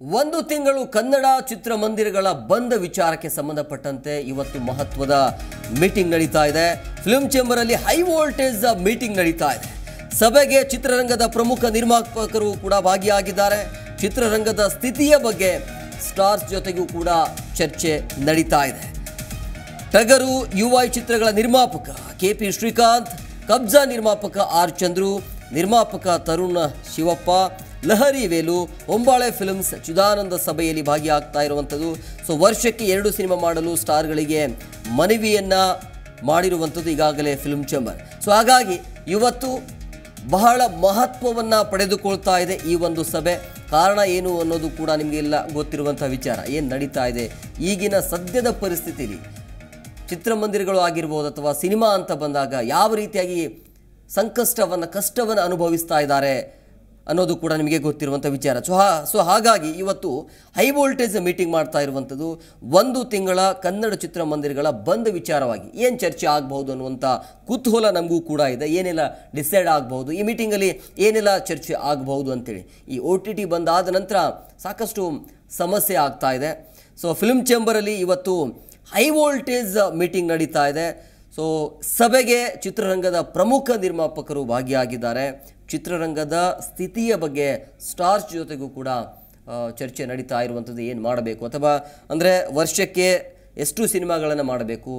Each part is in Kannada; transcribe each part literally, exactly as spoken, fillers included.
ಒಂದು ತಿಂಗಳು ಕನ್ನಡ ಚಿತ್ರಮಂದಿರಗಳ ಬಂದ್ ವಿಚಾರಕ್ಕೆ ಸಂಬಂಧಪಟ್ಟಂತೆ ಇವತ್ತು ಮಹತ್ವದ ಮೀಟಿಂಗ್ ನಡೀತಾ ಇದೆ. ಫಿಲ್ಮ್ ಚೇಂಬರ್ ಅಲ್ಲಿ ಹೈ ವೋಲ್ಟೇಜ್ ಮೀಟಿಂಗ್ ನಡೀತಾ ಇದೆ. ಸಭೆಗೆ ಚಿತ್ರರಂಗದ ಪ್ರಮುಖ ನಿರ್ಮಾಪಕರು ಕೂಡ ಭಾಗಿಯಾಗಿದ್ದಾರೆ. ಚಿತ್ರರಂಗದ ಸ್ಥಿತಿಯ ಬಗ್ಗೆ ಸ್ಟಾರ್ಸ್ ಜೊತೆಗೂ ಕೂಡ ಚರ್ಚೆ ನಡೀತಾ ಇದೆ. ಟಗರು ಯುವೈ ಚಿತ್ರಗಳ ನಿರ್ಮಾಪಕ ಕೆಪಿ ಶ್ರೀಕಾಂತ್, ಕಬ್ಜಾ ನಿರ್ಮಾಪಕ ಆರ್ ಚಂದ್ರು, ನಿರ್ಮಾಪಕ ತರುಣ್ ಶಿವಪ್ಪ, ಲಹರಿ ವೇಲು, ಹೊಂಬಾಳೆ ಫಿಲ್ಮ್ಸ್ ಚಿದಾನಂದ ಸಭೆಯಲ್ಲಿ ಭಾಗಿಯಾಗ್ತಾ ಇರುವಂಥದ್ದು. ಸೊ ವರ್ಷಕ್ಕೆ ಎರಡು ಸಿನಿಮಾ ಮಾಡಲು ಸ್ಟಾರ್ಗಳಿಗೆ ಮನವಿಯನ್ನ ಮಾಡಿರುವಂಥದ್ದು ಈಗಾಗಲೇ ಫಿಲ್ಮ್ ಚೇಂಬರ್. ಸೊ ಹಾಗಾಗಿ ಇವತ್ತು ಬಹಳ ಮಹತ್ವವನ್ನು ಪಡೆದುಕೊಳ್ತಾ ಇದೆ ಈ ಒಂದು ಸಭೆ. ಕಾರಣ ಏನು ಅನ್ನೋದು ಕೂಡ ನಿಮಗೆಲ್ಲ ಗೊತ್ತಿರುವಂಥ ವಿಚಾರ. ಏನು ನಡೀತಾ ಇದೆ ಈಗಿನ ಸದ್ಯದ ಪರಿಸ್ಥಿತಿಯಲ್ಲಿ ಚಿತ್ರಮಂದಿರಗಳು ಆಗಿರ್ಬೋದು ಅಥವಾ ಸಿನಿಮಾ ಅಂತ ಬಂದಾಗ ಯಾವ ರೀತಿಯಾಗಿ ಸಂಕಷ್ಟವನ್ನು ಕಷ್ಟವನ್ನು ಅನುಭವಿಸ್ತಾ ಇದ್ದಾರೆ ಅನ್ನೋದು ಕೂಡ ನಿಮಗೆ ಗೊತ್ತಿರುವಂಥ ವಿಚಾರ. ಸೊ ಹಾ ಸೊ ಹಾಗಾಗಿ ಇವತ್ತು ಹೈ ವೋಲ್ಟೇಜ್ ಮೀಟಿಂಗ್ ಮಾಡ್ತಾ ಇರುವಂಥದ್ದು ಒಂದು ತಿಂಗಳ ಕನ್ನಡ ಚಿತ್ರಮಂದಿರಗಳ ಬಂದ್ ವಿಚಾರವಾಗಿ ಏನು ಚರ್ಚೆ ಆಗಬಹುದು ಅನ್ನುವಂಥ ಕುತೂಹಲ ನಮಗೂ ಕೂಡ ಇದೆ. ಏನೆಲ್ಲ ಡಿಸೈಡ್ ಆಗಬಹುದು, ಈ ಮೀಟಿಂಗಲ್ಲಿ ಏನೆಲ್ಲ ಚರ್ಚೆ ಆಗಬಹುದು ಅಂತೇಳಿ. ಈ ಒ ಟಿ ಟಿ ಬಂದಾದ ನಂತರ ಸಾಕಷ್ಟು ಸಮಸ್ಯೆ ಆಗ್ತಾ ಇದೆ. ಸೊ ಫಿಲ್ಮ್ ಚೇಂಬರಲ್ಲಿ ಇವತ್ತು ಹೈ ವೋಲ್ಟೇಜ್ ಮೀಟಿಂಗ್ ನಡೀತಾ ಇದೆ. ಸೊ ಸಭೆಗೆ ಚಿತ್ರರಂಗದ ಪ್ರಮುಖ ನಿರ್ಮಾಪಕರು ಭಾಗಿಯಾಗಿದ್ದಾರೆ. ಚಿತ್ರರಂಗದ ಸ್ಥಿತಿಯ ಬಗ್ಗೆ ಸ್ಟಾರ್ಸ್ ಜೊತೆಗೂ ಕೂಡ ಚರ್ಚೆ ನಡೀತಾ ಇರುವಂಥದ್ದು. ಏನು ಮಾಡಬೇಕು ಅಥವಾ ಅಂದರೆ ವರ್ಷಕ್ಕೆ ಎಷ್ಟು ಸಿನಿಮಾಗಳನ್ನು ಮಾಡಬೇಕು,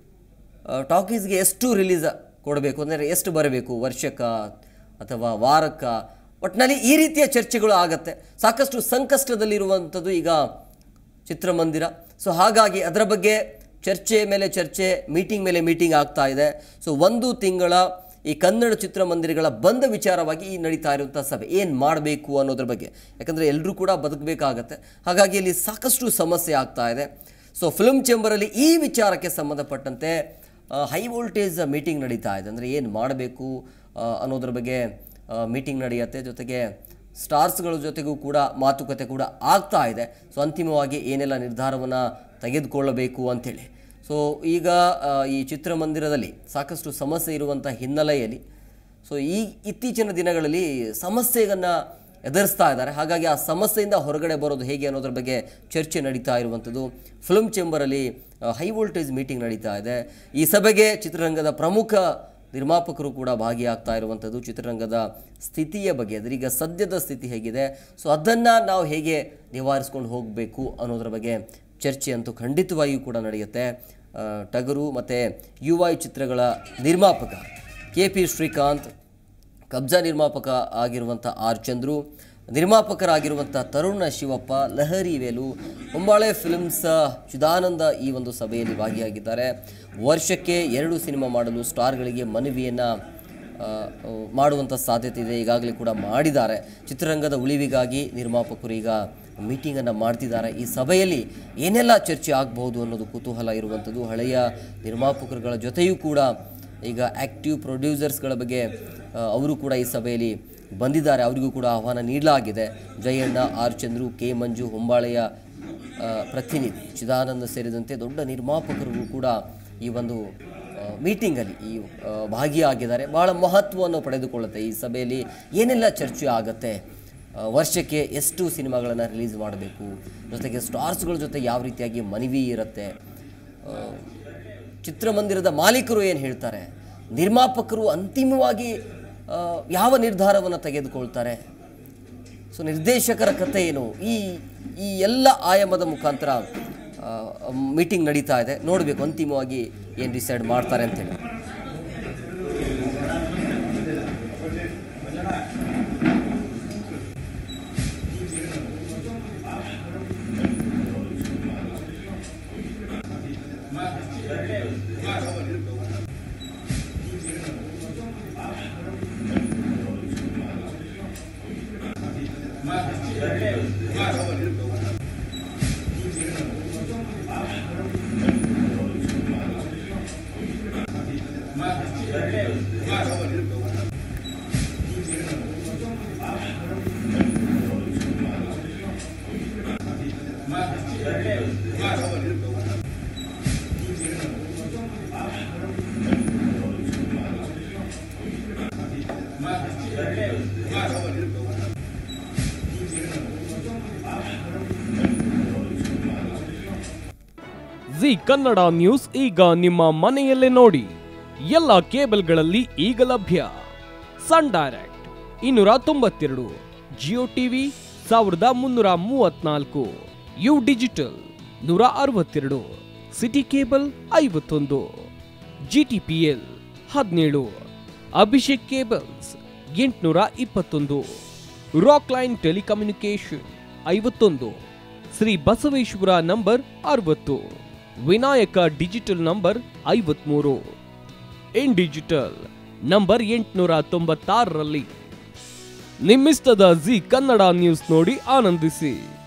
ಟಾಕೀಸ್ಗೆ ಎಷ್ಟು ರಿಲೀಸ್ ಕೊಡಬೇಕು, ಅಂದರೆ ಎಷ್ಟು ಬರಬೇಕು ವರ್ಷಕ್ಕೆ ಅಥವಾ ವಾರಕ್ಕೆ, ಒಟ್ಟಿನಲ್ಲಿ ಈ ರೀತಿಯ ಚರ್ಚೆಗಳು ಆಗತ್ತೆ. ಸಾಕಷ್ಟು ಸಂಕಷ್ಟದಲ್ಲಿರುವಂಥದ್ದು ಈಗ ಚಿತ್ರಮಂದಿರ. ಸೊ ಹಾಗಾಗಿ ಅದರ ಬಗ್ಗೆ ಚರ್ಚೆ ಮೇಲೆ ಚರ್ಚೆ, ಮೀಟಿಂಗ್ ಮೇಲೆ ಮೀಟಿಂಗ್ ಆಗ್ತಾ ಇದೆ. ಸೊ ಒಂದು ತಿಂಗಳ ಈ ಕನ್ನಡ ಚಿತ್ರಮಂದಿರಗಳ ಬಂದ ವಿಚಾರವಾಗಿ ಈ ನಡೀತಾ ಇರುವಂಥ ಸಭೆ ಏನು ಮಾಡಬೇಕು ಅನ್ನೋದ್ರ ಬಗ್ಗೆ. ಯಾಕಂದರೆ ಎಲ್ಲರೂ ಕೂಡ ಬದುಕಬೇಕಾಗತ್ತೆ. ಹಾಗಾಗಿ ಇಲ್ಲಿ ಸಾಕಷ್ಟು ಸಮಸ್ಯೆ ಆಗ್ತಾ ಇದೆ. ಸೊ ಫಿಲ್ಮ್ ಚೇಂಬರಲ್ಲಿ ಈ ವಿಚಾರಕ್ಕೆ ಸಂಬಂಧಪಟ್ಟಂತೆ ಹೈ ವೋಲ್ಟೇಜ್ ಮೀಟಿಂಗ್ ನಡೀತಾ ಇದೆ. ಅಂದರೆ ಏನು ಮಾಡಬೇಕು ಅನ್ನೋದ್ರ ಬಗ್ಗೆ ಮೀಟಿಂಗ್ ನಡೆಯುತ್ತೆ. ಜೊತೆಗೆ ಸ್ಟಾರ್ಸ್ಗಳ ಜೊತೆಗೂ ಕೂಡ ಮಾತುಕತೆ ಕೂಡ ಆಗ್ತಾ ಇದೆ. ಸೊ ಅಂತಿಮವಾಗಿ ಏನೆಲ್ಲ ನಿರ್ಧಾರವನ್ನು ತೆಗೆದುಕೊಳ್ಳಬೇಕು ಅಂಥೇಳಿ. ಸೊ ಈಗ ಈ ಚಿತ್ರಮಂದಿರದಲ್ಲಿ ಸಾಕಷ್ಟು ಸಮಸ್ಯೆ ಇರುವಂಥ ಹಿನ್ನೆಲೆಯಲ್ಲಿ ಸೊ ಈ ಇತ್ತೀಚಿನ ದಿನಗಳಲ್ಲಿ ಸಮಸ್ಯೆಯನ್ನು ಎದುರಿಸ್ತಾ ಇದ್ದಾರೆ. ಹಾಗಾಗಿ ಆ ಸಮಸ್ಯೆಯಿಂದ ಹೊರಗಡೆ ಬರೋದು ಹೇಗೆ ಅನ್ನೋದ್ರ ಬಗ್ಗೆ ಚರ್ಚೆ ನಡೀತಾ ಇರುವಂಥದ್ದು. ಫಿಲ್ಮ್ ಚೇಂಬರಲ್ಲಿ ಹೈ ವೋಲ್ಟೇಜ್ ಮೀಟಿಂಗ್ ನಡೀತಾ ಇದೆ. ಈ ಸಭೆಗೆ ಚಿತ್ರರಂಗದ ಪ್ರಮುಖ ನಿರ್ಮಾಪಕರು ಕೂಡ ಭಾಗಿಯಾಗ್ತಾ ಇರುವಂಥದ್ದು. ಚಿತ್ರರಂಗದ ಸ್ಥಿತಿಯ ಬಗ್ಗೆ, ಅದರೀಗ ಸದ್ಯದ ಸ್ಥಿತಿ ಹೇಗಿದೆ, ಸೊ ಅದನ್ನು ನಾವು ಹೇಗೆ ನಿವಾರಿಸ್ಕೊಂಡು ಹೋಗಬೇಕು ಅನ್ನೋದ್ರ ಬಗ್ಗೆ ಚರ್ಚೆ ಅಂತೂ ಖಂಡಿತವಾಗಿಯೂ ಕೂಡ ನಡೆಯುತ್ತೆ. ಟಗರು ಮತ್ತು ಯುವೈ ಚಿತ್ರಗಳ ನಿರ್ಮಾಪಕ ಕೆ ಪಿ ಶ್ರೀಕಾಂತ್, ಕಬ್ಜಾ ನಿರ್ಮಾಪಕ ಆಗಿರುವಂಥ ಆರ್ ಚಂದ್ರು, ನಿರ್ಮಾಪಕರಾಗಿರುವಂಥ ತರುಣ್ ಶಿವಪ್ಪ, ಲಹರಿ ವೇಲು, ಹೊಂಬಾಳೆ ಫಿಲ್ಮ್ಸ್ ಚಿದಾನಂದ ಈ ಒಂದು ಸಭೆಯಲ್ಲಿ ಭಾಗಿಯಾಗಿದ್ದಾರೆ. ವರ್ಷಕ್ಕೆ ಎರಡು ಸಿನಿಮಾ ಮಾಡಲು ಸ್ಟಾರ್ಗಳಿಗೆ ಮನವಿಯನ್ನು ಮಾಡುವಂಥ ಸಾಧ್ಯತೆ ಇದೆ. ಈಗಾಗಲೇ ಕೂಡ ಮಾಡಿದ್ದಾರೆ. ಚಿತ್ರರಂಗದ ಉಳಿವಿಗಾಗಿ ನಿರ್ಮಾಪಕರು ಈಗ ಮೀಟಿಂಗನ್ನು ಮಾಡ್ತಿದ್ದಾರೆ. ಈ ಸಭೆಯಲ್ಲಿ ಏನೆಲ್ಲ ಚರ್ಚೆ ಆಗಬಹುದು ಅನ್ನೋದು ಕುತೂಹಲ ಇರುವಂಥದ್ದು. ಹಳೆಯ ನಿರ್ಮಾಪಕರುಗಳ ಜೊತೆಯೂ ಕೂಡ ಈಗ ಆ್ಯಕ್ಟಿವ್ ಪ್ರೊಡ್ಯೂಸರ್ಸ್ಗಳ ಬಗ್ಗೆ ಅವರು ಕೂಡ ಈ ಸಭೆಯಲ್ಲಿ ಬಂದಿದ್ದಾರೆ. ಅವರಿಗೂ ಕೂಡ ಆಹ್ವಾನ ನೀಡಲಾಗಿದೆ. ಜಯಣ್ಣ, ಆರ್ ಚಂದ್ರು, ಕೆ ಮಂಜು, ಹೊಂಬಾಳೆಯ ಪ್ರತಿನಿಧಿ ಚಿದಾನಂದ ಸೇರಿದಂತೆ ದೊಡ್ಡ ನಿರ್ಮಾಪಕರಿಗೂ ಕೂಡ ಈ ಒಂದು ಮೀಟಿಂಗಲ್ಲಿ ಈ ಭಾಗಿಯಾಗಿದ್ದಾರೆ. ಭಾಳ ಮಹತ್ವವನ್ನು ಪಡೆದುಕೊಳ್ಳುತ್ತೆ. ಈ ಸಭೆಯಲ್ಲಿ ಏನೆಲ್ಲ ಚರ್ಚೆ ಆಗುತ್ತೆ, ವರ್ಷಕ್ಕೆ ಎಷ್ಟು ಸಿನಿಮಾಗಳನ್ನು ರಿಲೀಸ್ ಮಾಡಬೇಕು, ಜೊತೆಗೆ ಸ್ಟಾರ್ಸ್ಗಳ ಜೊತೆ ಯಾವ ರೀತಿಯಾಗಿ ಮನವಿ ಇರುತ್ತೆ, ಚಿತ್ರಮಂದಿರದ ಮಾಲೀಕರು ಏನು ಹೇಳ್ತಾರೆ, ನಿರ್ಮಾಪಕರು ಅಂತಿಮವಾಗಿ ಯಾವ ನಿರ್ಧಾರವನ್ನು ತೆಗೆದುಕೊಳ್ತಾರೆ, ಸೊ ನಿರ್ದೇಶಕರ ಕಥೆ ಏನು, ಈ ಈ ಎಲ್ಲ ಆಯಾಮದ ಮುಖಾಂತರ ಮೀಟಿಂಗ್ ನಡೀತಾ ಇದೆ. ನೋಡಬೇಕು ಅಂತಿಮವಾಗಿ ಏನು ಡಿಸೈಡ್ ಮಾಡ್ತಾರೆ ಅಂತೇಳಿ. ಜಿ ಕನ್ನಡ ನ್ಯೂಸ್ ಈಗ ನಿಮ್ಮ ಮನೆಯಲ್ಲೇ ನೋಡಿ. ಎಲ್ಲ ಕೇಬಲ್ಗಳಲ್ಲಿ ಈಗ ಲಭ್ಯ. ಸನ್ ಡೈರೆಕ್ಟ್ ಇನ್ನೂರ ತೊಂಬತ್ತೆರಡು, ಜಿಯೋ ಟಿವಿ ಸಾವಿರದ ಮುನ್ನೂರ ಮೂವತ್ನಾಲ್ಕು, ಯು ಡಿಜಿಟಲ್ ನೂರ ಅರವತ್ತೆರಡು, ಸಿಟಿ ಕೇಬಲ್ ಐವತ್ತೊಂದು, ಜಿಟಿಪಿಎಲ್ ಹದಿನೇಳು, ಅಭಿಷೇಕ್ ಕೇಬಲ್ಸ್ ಎಂಟುನೂರ ಇಪ್ಪತ್ತೊಂದು, ರಾಕ್ ಲೈನ್ ಟೆಲಿಕಮ್ಯುನಿಕೇಶನ್ ಐವತ್ತೊಂದು, ಶ್ರೀ ಬಸವೇಶ್ವರ ನಂಬರ್ ಅರವತ್ತು, ವಿನಾಯಕ ಡಿಜಿಟಲ್ ನಂಬರ್ ಐವತ್ಮೂರು, ಇನ್ ಡಿಜಿಟಲ್ ನಂಬರ್ ಎಂಟುನೂರ ತೊಂಬತ್ತಾರರಲ್ಲಿ ನಿಮ್ಮಿಸ್ತದ ಜಿ ಕನ್ನಡ ನ್ಯೂಸ್ ನೋಡಿ ಆನಂದಿಸಿ.